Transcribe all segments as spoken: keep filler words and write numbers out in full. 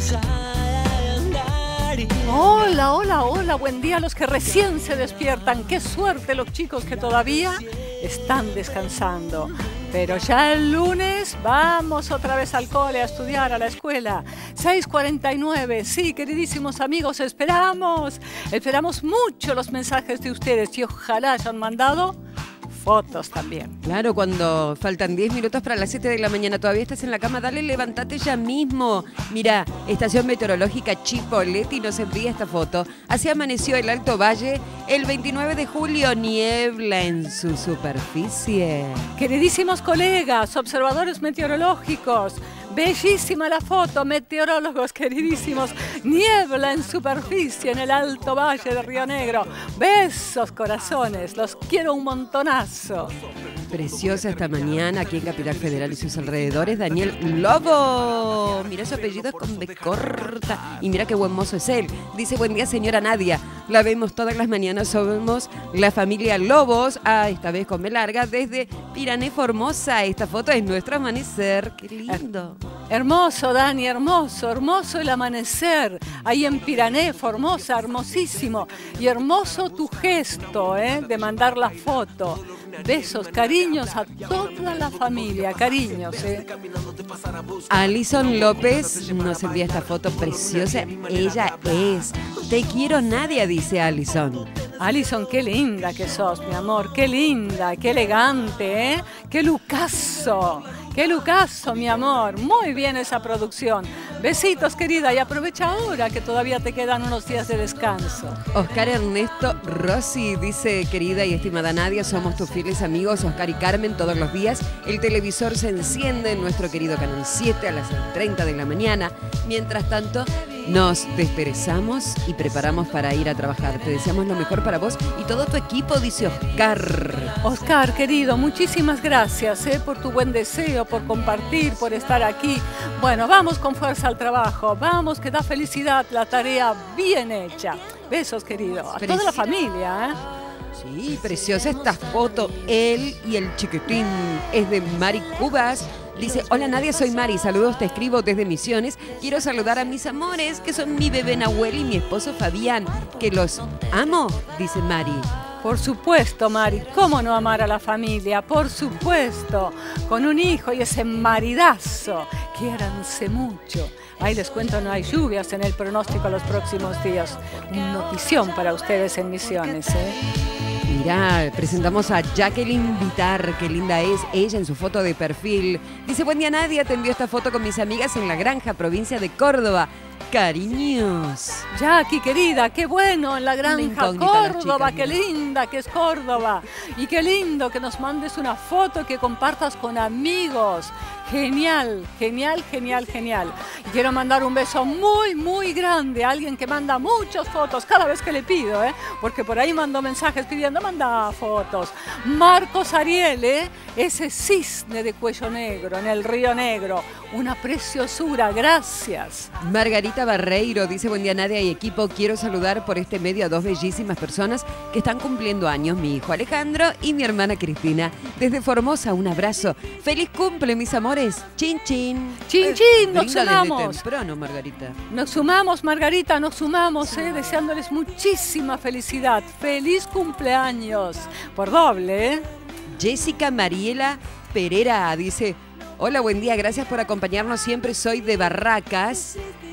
Hola, hola, hola, buen día a los que recién se despiertan. Qué suerte los chicos que todavía están descansando. Pero ya el lunes vamos otra vez al cole a estudiar, a la escuela. seis cuarenta y nueve, sí, queridísimos amigos, esperamos. Esperamos mucho los mensajes de ustedes y ojalá hayan mandado fotos también. Claro, cuando faltan diez minutos para las siete de la mañana, todavía estás en la cama, dale, levántate ya mismo. Mira, estación meteorológica Chipoleti nos envía esta foto. Así amaneció el Alto Valle el veintinueve de julio, niebla en su superficie. Queridísimos colegas, observadores meteorológicos, bellísima la foto, meteorólogos queridísimos, niebla en superficie en el Alto Valle de Río Negro. Besos, corazones, los quiero un montonazo. Preciosa esta mañana aquí en Capital Federal y sus alrededores, Daniel Lobo. Mira su apellido es con B corta y mira qué buen mozo es él. Dice, buen día señora Nadia, la vemos todas las mañanas, somos la familia Lobos, ah, esta vez con B larga, desde Pirané, Formosa. Esta foto es nuestro amanecer, qué lindo. Hermoso, Dani, hermoso, hermoso el amanecer ahí en Pirané, Formosa, hermosísimo. Y hermoso tu gesto, ¿eh? De mandar la foto. Besos, cariños a toda la familia, cariños, ¿eh? Alison López nos envía esta foto preciosa. Ella es Te quiero Nadia, dice Alison. Alison, qué linda que sos, mi amor, qué linda, qué elegante, ¿eh? Qué lucaso, qué lucaso, mi amor. Muy bien esa producción. Besitos, querida, y aprovecha ahora que todavía te quedan unos días de descanso. Oscar Ernesto Rossi dice, querida y estimada Nadia, somos tus fieles amigos, Oscar y Carmen, todos los días. El televisor se enciende en nuestro querido Canal siete a las seis y treinta de la mañana. Mientras tanto, nos desperezamos y preparamos para ir a trabajar. Te deseamos lo mejor para vos y todo tu equipo, dice Oscar. Oscar, querido, muchísimas gracias ¿eh? por tu buen deseo, por compartir, por estar aquí. Bueno, vamos con fuerza al trabajo. Vamos, que da felicidad la tarea bien hecha. Besos, querido. A toda la familia, ¿eh? Sí, preciosa esta foto. Él y el chiquitín es de Mari Cubas. Dice, hola Nadia, soy Mari, saludos, te escribo desde Misiones. Quiero saludar a mis amores, que son mi bebé Nahuel y mi esposo Fabián, que los amo, dice Mari. Por supuesto, Mari, ¿cómo no amar a la familia? Por supuesto, con un hijo y ese maridazo, quiéranse mucho. Ahí les cuento, no hay lluvias en el pronóstico los próximos días. Una notición para ustedes en Misiones, ¿eh? Mirá, presentamos a Jacqueline Vitar, qué linda es ella en su foto de perfil. Dice, buen día Nadia, te envío esta foto con mis amigas en La Granja, provincia de Córdoba. Cariños. Jackie, querida, qué bueno en La Granja, Córdoba, qué linda que es Córdoba. Y qué lindo que nos mandes una foto que compartas con amigos. Genial, genial, genial, genial. Y quiero mandar un beso muy, muy grande a alguien que manda muchas fotos cada vez que le pido, ¿eh? Porque por ahí mando mensajes pidiendo, manda fotos. Marcos Ariel, ¿eh? Ese cisne de cuello negro en el Río Negro. Una preciosura, gracias. Margarita Barreiro dice, buen día Nadia y equipo, quiero saludar por este medio a dos bellísimas personas que están cumpliendo años, mi hijo Alejandro y mi hermana Cristina. Desde Formosa, un abrazo. Feliz cumple, mis amores. Chin, chin. Chin, chin, nos Brinda sumamos. desde temprano, Margarita. Nos sumamos, Margarita, nos sumamos, eh, deseándoles muchísima felicidad. Feliz cumpleaños. Por doble, ¿eh? Jessica Mariela Pereira dice, hola, buen día, gracias por acompañarnos siempre, soy de Barracas.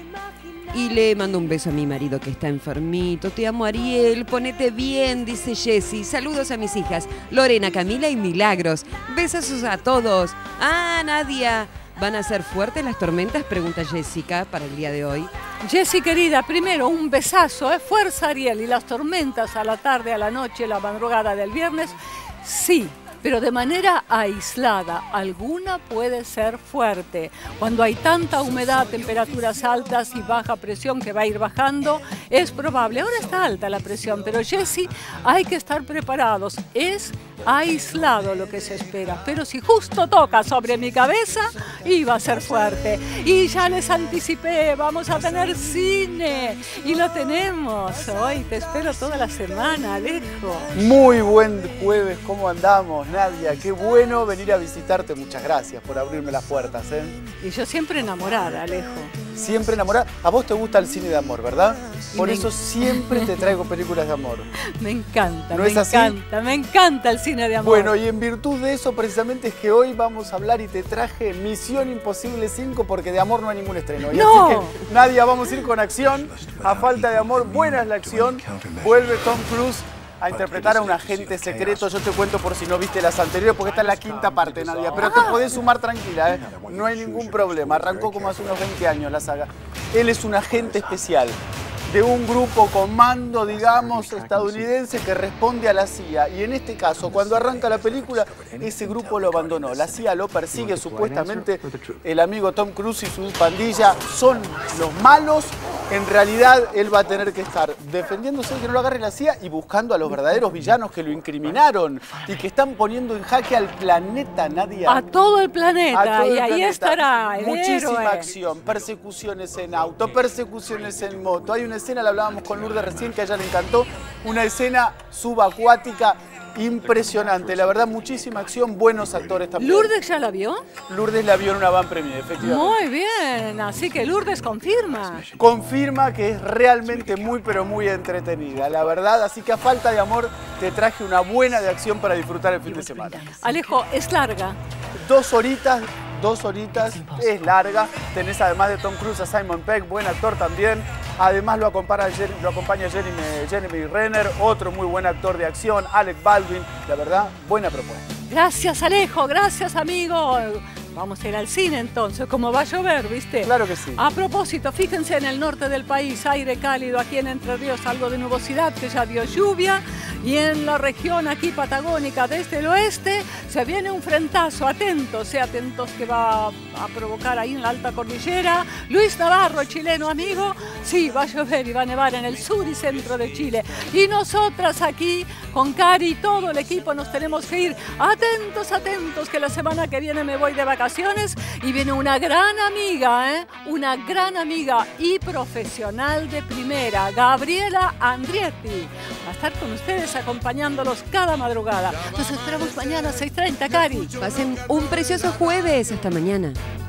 Y le mando un beso a mi marido que está enfermito. Te amo, Ariel, ponete bien, dice Jessy. Saludos a mis hijas, Lorena, Camila y Milagros. Besos a todos. Ah, Nadia, ¿van a ser fuertes las tormentas? Pregunta Jessica para el día de hoy. Jessy, querida, primero un besazo, ¿eh? Fuerza, Ariel. Y las tormentas a la tarde, a la noche, la madrugada del viernes, sí. Pero de manera aislada, alguna puede ser fuerte. Cuando hay tanta humedad, temperaturas altas y baja presión que va a ir bajando, es probable. Ahora está alta la presión, pero Jessy, hay que estar preparados. Es aislado lo que se espera, pero si justo toca sobre mi cabeza, iba a ser fuerte. Y ya les anticipé, vamos a tener cine, y lo tenemos hoy. Te espero toda la semana, Alejo. Muy buen jueves, ¿cómo andamos, Nadia? Qué bueno venir a visitarte, muchas gracias por abrirme las puertas, ¿eh? Y yo siempre enamorada, Alejo. siempre enamorada. A vos te gusta el cine de amor, ¿verdad? Por me eso siempre te traigo películas de amor. Me encanta, ¿No me es así? encanta, me encanta el cine de amor. Bueno, y en virtud de eso precisamente es que hoy vamos a hablar y te traje Misión Imposible cinco porque de amor no hay ningún estreno. Y ¡No! así que, Nadia, vamos a ir con acción. A falta de amor, buena es la acción. Vuelve Tom Cruise a interpretar a un agente secreto. Yo te cuento por si no viste las anteriores, porque esta es la quinta parte, Nadia. Pero te podés sumar tranquila, ¿eh? No hay ningún problema. Arrancó como hace unos veinte años la saga. Él es un agente especial de un grupo comando, digamos, estadounidense que responde a la C I A. Y en este caso, cuando arranca la película, ese grupo lo abandonó. La C I A lo persigue, supuestamente el amigo Tom Cruise y su pandilla son los malos. En realidad, él va a tener que estar defendiéndose de que no lo agarre la C I A y buscando a los verdaderos villanos que lo incriminaron y que están poniendo en jaque al planeta, Nadia. A todo el planeta, A todo el y ahí planeta. estará el Muchísima héroe. acción, persecuciones en auto, persecuciones en moto. Hay una escena, la hablábamos con Lourdes recién, que a ella le encantó, una escena subacuática impresionante. La verdad, muchísima acción, buenos actores también. ¿Lourdes ya la vio? Lourdes la vio en una van premier, efectivamente. Muy bien, así que Lourdes confirma. Confirma que es realmente muy, pero muy entretenida, la verdad. Así que a falta de amor, te traje una buena de acción para disfrutar el fin de semana. Alejo, es larga. Dos horitas, dos horitas, es larga. Tenés además de Tom Cruise a Simon Pegg, buen actor también. Además lo acompaña, lo acompaña Jeremy, Jeremy Renner, otro muy buen actor de acción, Alec Baldwin. La verdad, buena propuesta. Gracias, Alejo, gracias, amigo. Vamos a ir al cine entonces, como va a llover, ¿viste? Claro que sí. A propósito, fíjense en el norte del país, aire cálido, aquí en Entre Ríos algo de nubosidad que ya dio lluvia, y en la región aquí patagónica desde el oeste se viene un frentazo, atentos, sea atentos que va a provocar ahí en la alta cordillera. Luis Navarro, chileno amigo, sí, va a llover y va a nevar en el sur y centro de Chile. Y nosotras aquí, con Cari y todo el equipo, nos tenemos que ir atentos, atentos, que la semana que viene me voy de vacaciones y viene una gran amiga, ¿eh? Una gran amiga y profesional de primera, Gabriela Andrietti. Va a estar con ustedes acompañándolos cada madrugada. Nos esperamos mañana a seis y treinta, Cari. Pasen un precioso jueves. Hasta mañana.